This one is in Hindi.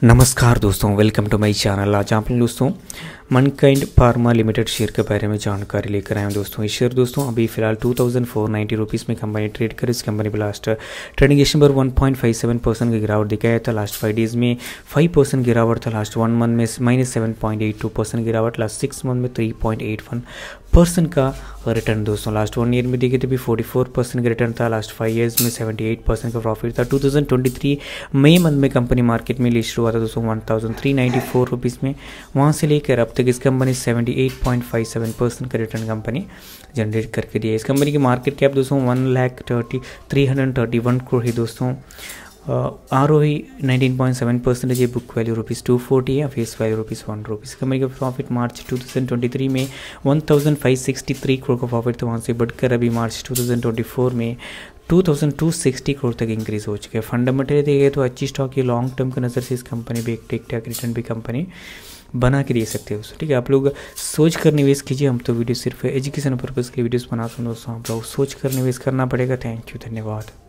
नमस्कार दोस्तों, वेलकम टू माय चैनल। आज आप दोस्तों मनकाइंड फार्मा लिमिटेड शेयर के बारे में जानकारी लेकर आए हैं दोस्तों। इस शेयर दोस्तों अभी फिलहाल 2490 रुपीज़ में कंपनी ट्रेड कर। इस कंपनी पर लास्ट ट्रेडिंग सेशन पर 1.57% की गिरावट दिखाया था। लास्ट 5 डेज़ में 5% गिरावट था। लास्ट 1 मंथ में -7.82% गिरावट। लास्ट 6 मंथ में 3.81% का रिटर्न दोस्तों। लास्ट 1 ईयर में देखे तो भी 44% का रिटर्न था। लास्ट 5 ईयर्स में 78% का प्रॉफिट था। 2023 मई मंथ में कंपनी मार्केट में लिस्ट हुआ था दोस्तों 1394 रुपीज़ में। वहाँ से लेकर अब तक इस कंपनी 78.57% का रिटर्न कंपनी जनरेट करके दिया। इस कंपनी की मार्केट कैप दोस्तों 1,331 करोड़ है दोस्तों। ROE 19.7% है। बुक वैल्यू ₹240 है। फेस वैल्यू ₹1 कंपनी का प्रॉफिट मार्च 2023 में 1,563 करोड़ का प्रॉफिट था। वहाँ से बढ़कर अभी मार्च 2024 में 2,260 करोड़ तक इंक्रीज हो चुके हैं। फंडामेंटली देखें तो अच्छी स्टॉक की लॉन्ग टर्म की नज़र से इस कंपनी भी एक टिक टैक रिटर्न भी कंपनी बना के दे सकते हो दोस्तों। ठीक है, आप लोग सोच कर निवेश कीजिए। हम तो वीडियो सिर्फ एजुकेशन पर्पज़ के लिए वीडियोस बनाते हैं दोस्तों। आप लोग सोच कर निवेश करना पड़ेगा। थैंक यू, धन्यवाद।